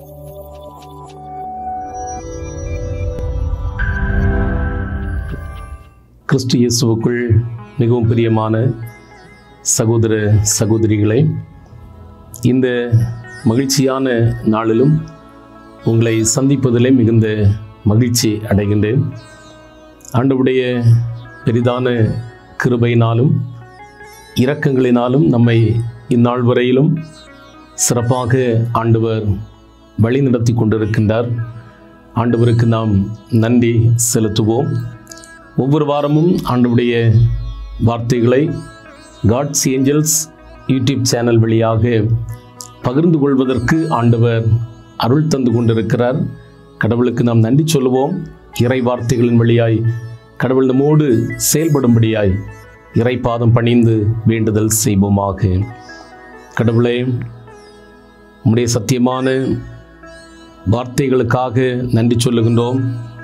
கிறிஸ்து இயேசுவுக்குள் மிகவும் பிரியமான சகோதர சகோதரிகளே, இந்த மகிழ்ச்சியான நாளிலும் உங்களை சந்திப்பதிலே மிகுந்த மகிழ்ச்சி அடைகின்றேன். ஆண்டவருடைய பெரிதான கிருபையினாலும் இரக்கங்களினாலும் நம்மை இந்நாள் வரையிலும் சிறப்பாக ஆண்டவர் வழி நடத்தி கொண்டிருக்கின்றார். ஆண்டவருக்கு நாம் நன்றி செலுத்துவோம். ஒவ்வொரு வாரமும் ஆண்டவருடைய வார்த்தைகளை காட்ஸ் ஏஞ்சல்ஸ் யூடியூப் சேனல் வழியாக பகிர்ந்து கொள்வதற்கு ஆண்டவர் அருள் தந்து கொண்டிருக்கிறார். கடவுளுக்கு நாம் நன்றி சொல்லுவோம். இறை வார்த்தைகளின் வழியாய் கடவுள் நம்மோடு செயல்படும்படியாய் இறை பாதம் பணிந்து வேண்டுதல் செய்வோமாக. கடவுளே, உம்முடைய சத்தியமான வார்த்தைகளுக்காக நன்றி சொல்லுகின்றோம்.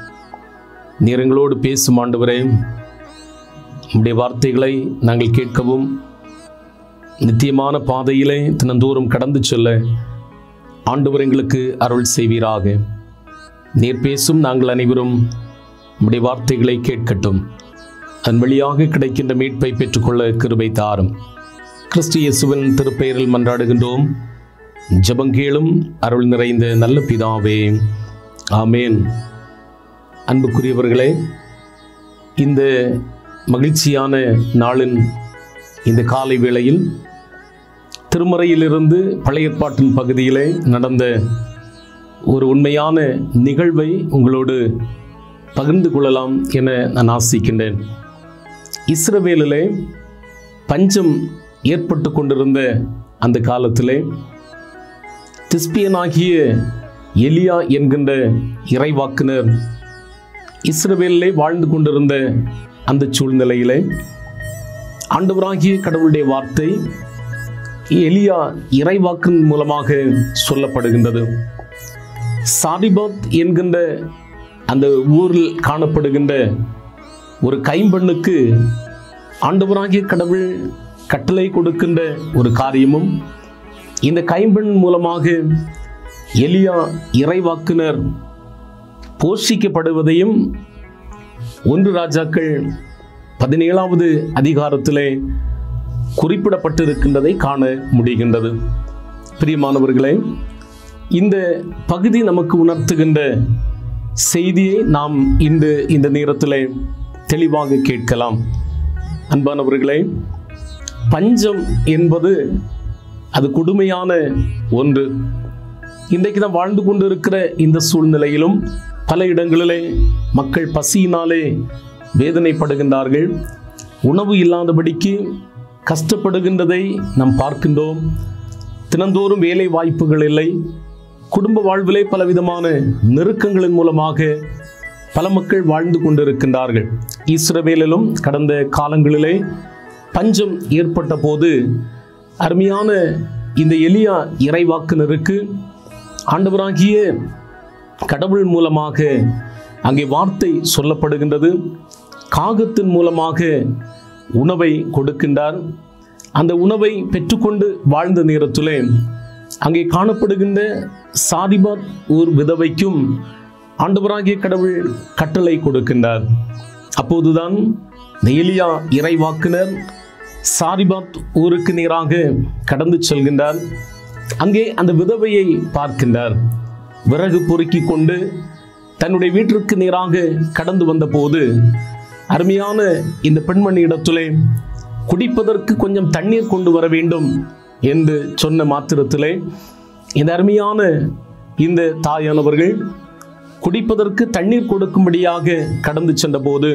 நீர் எங்களோடு பேசும் ஆண்டவரே, உம்முடைய வார்த்தைகளை நாங்கள் கேட்கவும் நித்தியமான பாதையிலே தினந்தோறும் கடந்து செல்ல ஆண்டவர் எங்களுக்கு அருள் செய்வீராக. நீர் பேசும் நாங்கள் அனைவரும் உம்முடைய வார்த்தைகளை கேட்கட்டும். அதன் வழியாக கிடைக்கின்ற மீட்பை பெற்றுக்கொள்ள கிருபை தாரும். கிறிஸ்து இயேசுவின் திருப்பெயரில் மன்றாடுகின்றோம். ஜெபங்கேளும் அருள் நிறைந்த நல்ல பிதாவே, ஆமேன். அன்புக்குரியவர்களே, இந்த மகிழ்ச்சியான நாளின் இந்த காலை வேளையில் திருமறையிலிருந்து பழைய ஏற்பாட்டின் பகுதியிலே நடந்த ஒரு உண்மையான நிகழ்வை உங்களோடு பகிர்ந்து கொள்ளலாம் என நான் ஆசிக்கின்றேன். இஸ்ரவேலிலே பஞ்சம் ஏற்பட்டு கொண்டிருந்த அந்த காலத்திலே திஸ்பியனாகிய எலியா என்கின்ற இறைவாக்கினர் இஸ்ரவேலிலே வாழ்ந்து கொண்டிருந்த அந்த சூழ்நிலையிலே ஆண்டவராகிய கடவுளுடைய வார்த்தை எலியா இறைவாக்கின் மூலமாக சொல்லப்படுகின்றது. சாரிபாத் என்கின்ற அந்த ஊரில் காணப்படுகின்ற ஒரு கைம்பெண்ணுக்கு ஆண்டவராகிய கடவுள் கட்டளை கொடுக்கின்ற ஒரு காரியமும், இந்த கைம்பெண் மூலமாக எலியா இறைவாக்கினர் போஷிக்கப்படுவதையும் 1 ராஜாக்கள் 17வது அதிகாரத்திலே குறிப்பிடப்பட்டிருக்கின்றதை காண முடிகின்றது. பிரியமானவர்களே, இந்த பகுதி நமக்கு உணர்த்துகின்ற செய்தியை நாம் இந்த நேரத்திலே தெளிவாக கேட்கலாம். அன்பானவர்களே, பஞ்சம் என்பது அது கொடுமையான ஒன்று. இன்றைக்கு நாம் வாழ்ந்து கொண்டிருக்கிற இந்த சூழ்நிலையிலும் பல இடங்களிலே மக்கள் பசியினாலே வேதனைப்படுகின்றார்கள். உணவு இல்லாதபடிக்கு கஷ்டப்படுகின்றதை நாம் பார்க்கின்றோம். தினந்தோறும் வேலை வாய்ப்புகள் இல்லை. குடும்ப வாழ்விலே பலவிதமான நெருக்கங்களின் மூலமாக பல மக்கள் வாழ்ந்து கொண்டிருக்கின்றார்கள். இஸ்ரவேலிலும் கடந்த காலங்களிலே பஞ்சம் ஏற்பட்ட போது அருமையான இந்த எலியா இறைவாக்கினருக்கு ஆண்டவராகிய கடவுள் மூலமாக அங்கே வார்த்தை சொல்லப்படுகின்றது. காகத்தின் மூலமாக உணவை கொடுக்கின்றார். அந்த உணவை பெற்றுக்கொண்டு வாழ்ந்த நேரத்திலே அங்கே காணப்படுகின்ற சாரிபாத் ஊர் விதவைக்கும் ஆண்டவராகிய கடவுள் கட்டளை கொடுக்கின்றார். அப்போதுதான் எலியா இறைவாக்கினர் சாரிபாத் ஊருக்கு நேராக கடந்து செல்கின்றார். அங்கே அந்த விதவையை பார்க்கின்றார். விறகு பொறுக்கி கொண்டு தன்னுடைய வீட்டிற்கு நேராக கடந்து வந்த போது அருமையான இந்த பெண்மணி இடத்திலே குடிப்பதற்கு கொஞ்சம் தண்ணீர் கொண்டு வர வேண்டும் என்று சொன்ன மாத்திரத்திலே இந்த அருமையான இந்த தாயானவர்கள் குடிப்பதற்கு தண்ணீர் கொடுக்கும்படியாக கடந்து சென்ற போது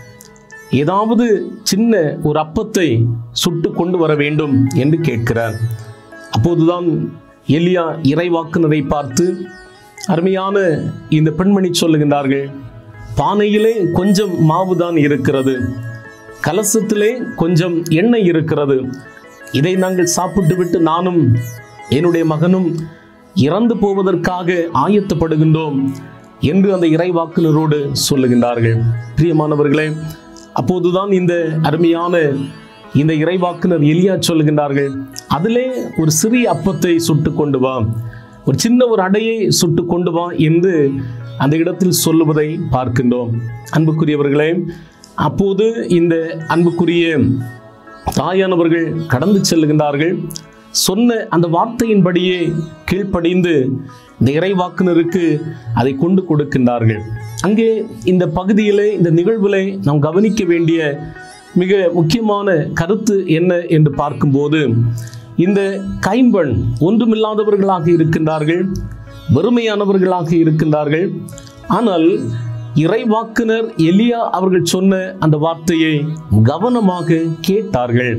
ஏதாவது சின்ன ஒரு அப்பத்தை சுட்டு கொண்டு வர வேண்டும் என்று கேட்கிறார். அப்போதுதான் எலியா இறைவாக்கினரை பார்த்து அருமையான இந்த பெண்மணி சொல்லுகின்றார்கள், பானையிலே கொஞ்சம் மாவுதான் இருக்கிறது, கலசத்திலே கொஞ்சம் எண்ணெய் இருக்கிறது. இதை நாங்கள் சாப்பிட்டு விட்டு நானும் என்னுடைய மகனும் இறந்து போவதற்காக ஆயத்தப்படுகின்றோம் என்று அந்த இறைவாக்கினரோடு சொல்லுகின்றார்கள். பிரியமானவர்களே, அப்போதுதான் இந்த அருமையான இந்த இறைவாக்கினர் எலியா சொல்லுகின்றார்கள், அதிலே ஒரு சிறிய அப்பத்தை சுட்டு கொண்டு வா, ஒரு சின்ன ஒரு அடையை சுட்டு கொண்டு வா என்று அந்த இடத்தில் சொல்லுவதை பார்க்கின்றோம். அன்புக்குரியவர்களே, அப்போது இந்த அன்புக்குரிய தாயானவர்கள் கடந்து செல்லுகின்றார்கள். சொன்ன அந்த வார்த்தையின்படியே கீழ்ப்படிந்து இந்த இறைவாக்குனருக்கு அதை கொண்டு கொடுக்கின்றார்கள். அங்கே இந்த பகுதியிலே, இந்த நிகழ்விலே நாம் கவனிக்க வேண்டிய மிக முக்கியமான கருத்து என்ன என்று பார்க்கும்போது, இந்த கைம்பெண் ஒன்றுமில்லாதவர்களாக இருக்கின்றார்கள், வெறுமையானவர்களாக இருக்கின்றார்கள். ஆனால் இறைவாக்குனர் எலியா அவர்கள் சொன்ன அந்த வார்த்தையை கவனமாக கேட்டார்கள்.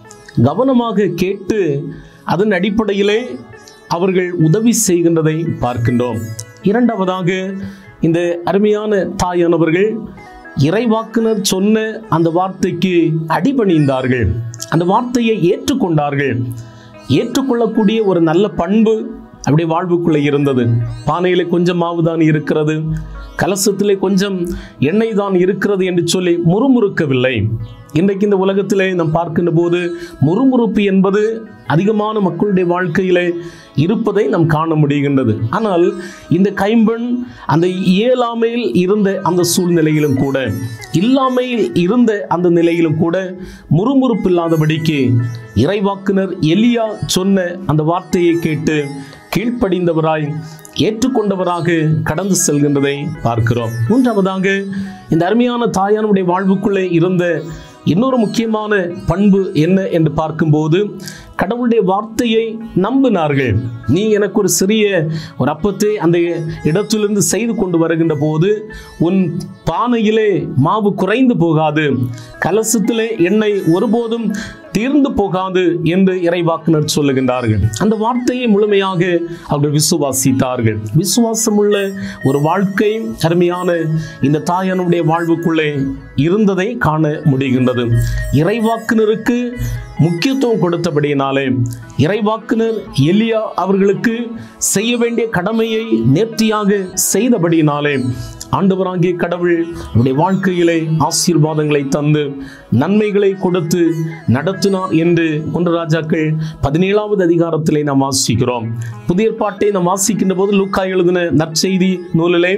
கவனமாக கேட்டு அதன் அடிப்படையிலே அவர்கள் உதவி செய்கின்றதை பார்க்கின்றோம். இரண்டாவதாக, இந்த அருமையான தாயானவர்கள் இறைவாக்குனர் சொன்ன அந்த வார்த்தைக்கு அடிபணிந்தார்கள். அந்த வார்த்தையை ஏற்றுக்கொண்டார்கள். ஏற்றுக்கொள்ளக்கூடிய ஒரு நல்ல பண்பு அப்படி வாழ்வுக்குள்ளே இருந்தது. பானையிலே கொஞ்சம் மாவு தான் இருக்கிறது, கலசத்திலே கொஞ்சம் எண்ணெய் தான் இருக்கிறது என்று சொல்லி முறுமுறுக்கவில்லை. இன்றைக்கு இந்த உலகத்திலே நாம் பார்க்கின்ற போது முறுமுறுப்பு என்பது அதிகமான மக்களுடைய வாழ்க்கையிலே இருப்பதை நாம் காண முடிகின்றது. ஆனால் இந்த கைம்பெண் அந்த இயலாமையில் இருந்த அந்த சூழ்நிலையிலும் கூட, இல்லாமையில் இருந்த அந்த நிலையிலும் கூட முறுமுறுப்பு இல்லாதபடிக்கு இறைவாக்குனர் எலியா சொன்ன அந்த வார்த்தையை கேட்டு கீழ்ப்படிந்தவராய் ஏற்றுக்கொண்டவராக கடந்து செல்கின்றதை பார்க்கிறோம். மூன்றாவதாக, இந்த அருமையான தாயானுடைய வாழ்வுக்குள்ளே இருந்த இன்னொரு முக்கியமான பண்பு என்ன என்று பார்க்கும்போது, கடவுளுடைய வார்த்தையை நம்பினார்கள். நீ எனக்கு ஒரு சிறிய ஒரு அப்பத்தை அந்த இடத்திலிருந்து செய்து கொண்டு வருகின்ற போது உன் பானையிலே மாவு குறைந்து போகாது, கலசத்திலே எண்ணெய் ஒருபோதும் தீர்ந்து போகாது என்று இறைவாக்குனர் சொல்லுகின்றார்கள். அந்த வார்த்தையை முழுமையாக அவர்கள் விசுவாசித்தார்கள். விசுவாசமுள்ள ஒரு வாழ்க்கை அருமையான இந்த தாயானுடைய வாழ்வுக்குள்ளே இருந்ததை காண முடிகின்றது. இறைவாக்குனருக்கு முக்கியத்துவம் கொடுத்தபடியினாலே, இறைவாக்குனர் எலியா அவர்களுக்கு செய்ய வேண்டிய கடமையை நேர்த்தியாக செய்தபடியினாலே ஆண்டவராகிய கடவுள் அவருடைய வாழ்க்கையிலே ஆசீர்வாதங்களை தந்து நன்மைகளை கொடுத்து நடத்தினார் என்று 1 ராஜாக்கள் 17வது அதிகாரத்திலே நாம் வாசிக்கிறோம். புதிய ஏற்பாட்டை நாம் வாசிக்கின்ற போது லூக்கா எழுதின நற்செய்தி நூலிலே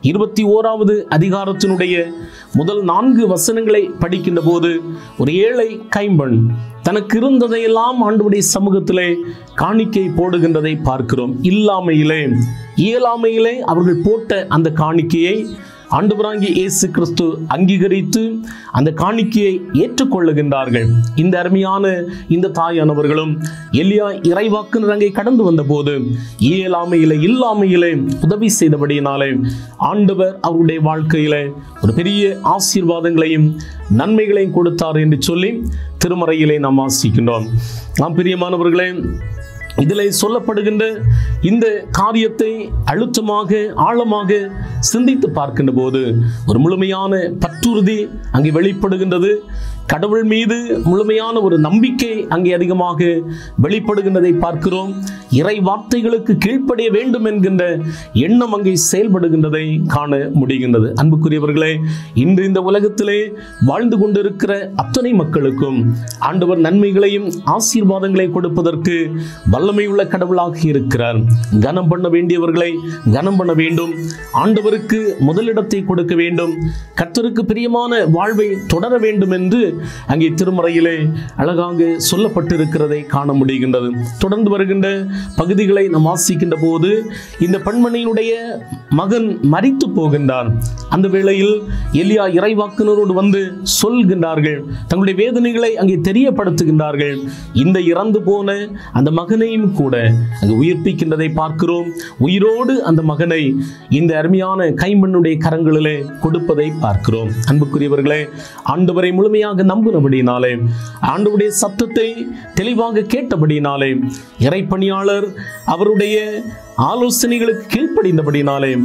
21வது அதிகாரத்தினுடைய முதல் 4 வசனங்களை படிக்கின்ற போது ஒரு ஏழை கைம்பெண் தனக்கு இருந்ததையெல்லாம் ஆண்டவருடைய சமூகத்திலே காணிக்கை போடுகின்றதை பார்க்கிறோம். இயலாமையிலே அவர்கள் போட்ட அந்த காணிக்கையை ஆண்டவராகிய இயேசு கிறிஸ்து அங்கீகரித்து அந்த காணிக்கையை ஏற்றுக்கொள்ளுகின்றார்கள். இந்த அருமையான இந்த தாயானவர்களும் எலியா இறைவாக்குனர் அங்கே கடந்து வந்த போது இல்லாமையிலே உதவி செய்தபடியினாலே ஆண்டவர் அவருடைய வாழ்க்கையில ஒரு பெரிய ஆசீர்வாதங்களையும் நன்மைகளையும் கொடுத்தார் என்று சொல்லி திருமறையிலே நாம் வாசிக்கின்றோம். நாம் பிரியமானவர்களே, இதில் சொல்லப்படுகின்ற இந்த காரியத்தை அழுத்தமாக ஆழமாக சிந்தித்து பார்க்கின்ற போது ஒரு முழுமையான பற்றுறுதி அங்கே வெளிப்படுகின்றது. கடவுள் மீது முழுமையான ஒரு நம்பிக்கை அங்கே அதிகமாக வெளிப்படுகின்றதை பார்க்கிறோம். இறை வார்த்தைகளுக்கு கீழ்ப்படிய வேண்டும் என்கின்ற எண்ணம் அங்கே செயல்படுகின்றதை காண முடிகின்றது. அன்புக்குரியவர்களே, இன்று இந்த உலகத்திலே வாழ்ந்து கொண்டிருக்கிற அத்தனை மக்களுக்கும் ஆண்டவர் நன்மைகளையும் ஆசீர்வாதங்களை கொடுப்பதற்கு வல்லமை உள்ள கடவுளாக இருக்கிறார். கனம் பண்ண வேண்டியவர்களை கனம் பண்ண வேண்டும். ஆண்டவருக்கு முதலிடத்தை கொடுக்க வேண்டும். கர்த்தருக்கு பிரியமான வாழ்வை தொடர வேண்டும் என்று அங்கே திருமறையிலே அழகாக சொல்லப்பட்டிருக்கிறதை காண முடிகின்றது. தொடர்ந்து வருகின்ற பகுதிகளை நாம் வாசிக்கின்ற போது இந்த பெண்மணியினுடைய மகன் மரித்து போகின்றான். அந்த வேளையில் எலியா இறைவாக்குனரோடு வந்து சொல்கின்றார்கள், தங்களுடைய வேதனைகளை அங்கே தெரியப்படுத்துகின்றார்கள். இந்த இறந்து போன அந்த மகனையும் கூட அங்கே உயிர்ப்பிக்கின்றதை பார்க்கிறோம். உயிரோடு அந்த மகனை இந்த அருமையான கைம்பெண்ணுடைய கரங்களிலே கொடுப்பதை பார்க்கிறோம். அன்புக்குரியவர்களே, ஆண்டவரை முழுமையாக நம்பினபடினாலே, ஆண்டவருடைய சத்தத்தை தெளிவாக கேட்டபடினாலே, இறைப்பணியாளர் அவருடைய ஆலோசனைகளுக்கு கீழ்ப்படிந்தபடினாலே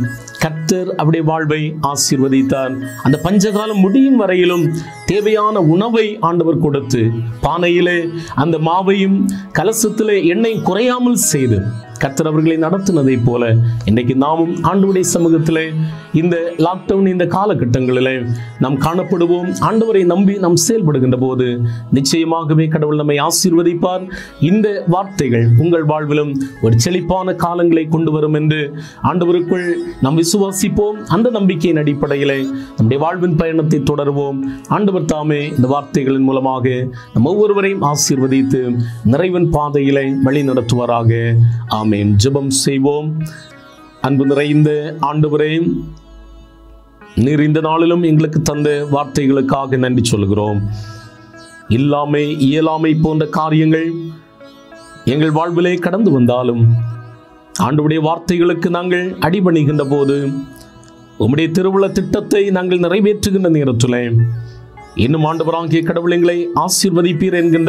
கர்த்தர் அவருடைய வாழ்வை ஆசீர்வதித்தார். அந்த பஞ்சகாலம் முடியும் வரையிலும் தேவையான உணவை ஆண்டவர் கொடுத்து, பானையிலே அந்த மாவையும் கலசத்திலே எண்ணெய் குறையாமல் செய்து கர்த்தர் அவர்களை நடத்தினதை போல இன்றைக்கு நாமும் ஆண்டவருடைய சமூகத்திலே இந்த லாக்டவுன் இந்த காலகட்டங்களிலே நாம் காணப்படுவோம். ஆண்டவரை நம்பி நாம் செயல்படுகின்ற போது நிச்சயமாகவே கடவுள் நம்மை ஆசீர்வதிப்பார். இந்த வார்த்தைகள் உங்கள் வாழ்விலும் ஒரு செழிப்பான காலங்களை கொண்டு வரும் என்று ஆண்டவருக்குள் நாம் விசுவாசிப்போம். அந்த நம்பிக்கையின் அடிப்படையிலே நம்முடைய வாழ்வின் பயணத்தை தொடருவோம். ஆண்டவர் தாமே இந்த வார்த்தைகளின் மூலமாக நம் ஒவ்வொருவரையும் ஆசீர்வதித்து நிறைவின் பாதையிலே வழி நடத்துவாராக. ஆமென். ஜெபம் செய்வோம். அன்பு நிறைந்த ஆண்டவரே, நீர் இந்த நாளிலும் எங்களுக்கு தந்த வார்த்தைகளுக்காக நன்றி சொல்கிறோம். இயலாமை போன்ற காரியங்கள் எங்கள் வாழ்விலே கடந்து வந்தாலும் ஆண்டவருடைய வார்த்தைகளுக்கு நாங்கள் அடிபணிகின்ற போது உம்முடைய திருவுள்ள திட்டத்தை நாங்கள் நிறைவேற்றுகின்ற நேரத்தில் இன்னும் ஆண்டவராகிய கடவுள் எங்களை ஆசீர்வதிப்பீர் என்கின்ற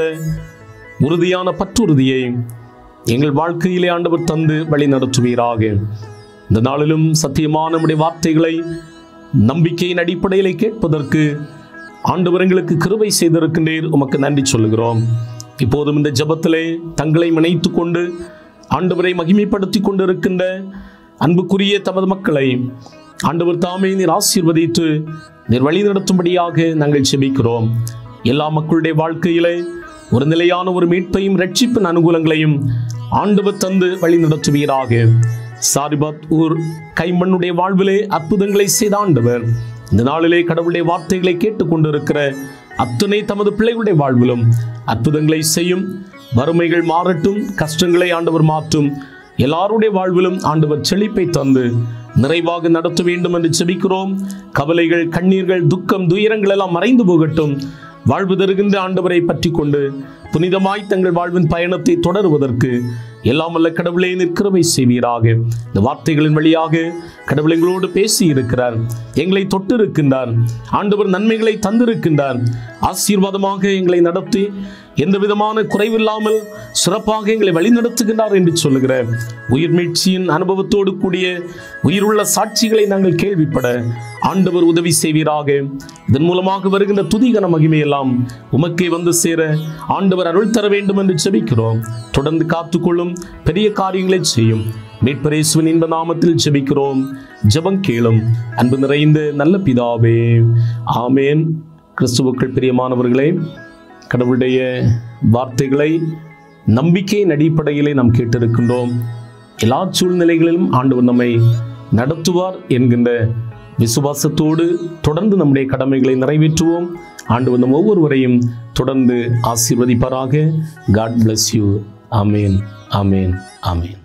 உறுதியான பற்றுறுதியை எங்கள் வாழ்க்கையிலே ஆண்டவர் தந்து வழி நடத்துவீராக. இந்த நாளிலும் சத்தியமான நம்முடைய வார்த்தைகளை நம்பிக்கையின் அடிப்படையிலே கேட்பதற்கு ஆண்டவர் எங்களுக்கு கிருபை செய்திருக்கின்றீர். உமக்கு நன்றி சொல்லுகிறோம். இப்போதும் இந்த ஜெபத்திலே தங்களை இணைத்து கொண்டு ஆண்டவரை மகிமைப்படுத்தி கொண்டிருக்கின்ற அன்புக்குரிய தமது மக்களை ஆண்டவர் தாமே நீர் ஆசீர்வதித்து நீர் வழி நடத்தும்படியாக நாங்கள் ஜெபிக்கிறோம். எல்லா மக்களுடைய வாழ்க்கையிலே ஒரு நிலையான ஒரு மீட்பையும் ரட்சிப்பின் அனுகூலங்களையும் ஆண்டவர் தந்து வழி நடத்துவீராக. சாரிபாத் ஊர் கைமண்ணுடைய வாழ்விலே அற்புதங்களை செய்த ஆண்டவர் இந்த நாளிலே கடவுளுடைய வார்த்தைகளை கேட்டுக்கொண்டிருக்கிற அத்தனை தமது பிள்ளைகளுடைய வாழ்விலும் அற்புதங்களை செய்யும். வறுமைகள் மாறட்டும், கஷ்டங்களை ஆண்டவர் மாற்றும். எல்லாருடைய வாழ்விலும் ஆண்டவர் செழிப்பை தந்து நிறைவாக நடத்த வேண்டும் என்று ஜெபிக்கிறோம். கவலைகள், கண்ணீர்கள், துக்கம், துயரங்கள் எல்லாம் மறைந்து போகட்டும். வாழ்வு தருகின்ற ஆண்டவரை பற்றி கொண்டு புனிதமாய் தங்கள் வாழ்வின் பயணத்தை தொடருவதற்கு எல்லாம் வல்ல கடவுளே நிற்கிறவை செய்வீராக. இந்த வார்த்தைகளின் வழியாக கடவுள் எங்களோடு பேசி இருக்கிறார், எங்களை தொட்டு இருக்கின்றார். ஆண்டவர் நன்மைகளை தந்திருக்கின்றார். ஆசீர்வாதமாக எங்களை நடத்தி எந்த விதமான குறைவில்லாமல் சிறப்பாக எங்களை வழிநடத்துகின்றார் என்று சொல்லுகிற உயிர் மீட்சியின் அனுபவத்தோடு கூடிய உயிருள்ள சாட்சிகளை நாங்கள் கேள்விப்பட ஆண்டவர் உதவி செய்வீராக. இதன் மூலமாக வருகின்ற துதிகன மகிமையெல்லாம் உமக்கே வந்து சேர ஆண்டவர் அருள் தர வேண்டும் என்று ஜெபிக்கிறோம். தொடர்ந்து காத்துக்கொள்ளும், பெரிய காரியங்களை செய்யும் மீட்பர் இயேசுவின் இன்ப நாமத்தில் ஜெபிக்கிறோம். ஜெபம் கேளும் அன்பு நிறைந்த நல்ல பிதாவே, ஆமேன். கிறிஸ்துவுக்குள் பிரியமானவர்களே, கடவுளுடைய வார்த்தைகளை நம்பிக்கையின் அடிப்படையிலே நாம் கேட்டிருக்கின்றோம். எல்லா சூழ்நிலைகளிலும் ஆண்டவர் நம்மை நடத்துவார் என்கின்ற விசுவாசத்தோடு தொடர்ந்து நம்முடைய கடமைகளை நிறைவேற்றுவோம். ஆண்டவர் நம் ஒவ்வொருவரையும் தொடர்ந்து ஆசீர்வதிப்பாராக. God bless you. Amen, amen, amen.